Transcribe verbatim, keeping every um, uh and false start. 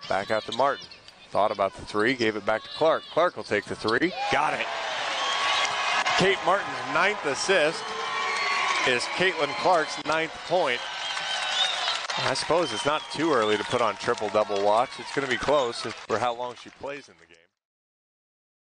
Back out to Martin. Thought about the three, gave it back to Clark. Clark will take the three. Got it. Kate Martin's ninth assist is Caitlin Clark's ninth point. I suppose it's not too early to put on triple-double watch. It's going to be close for how long she plays in the game.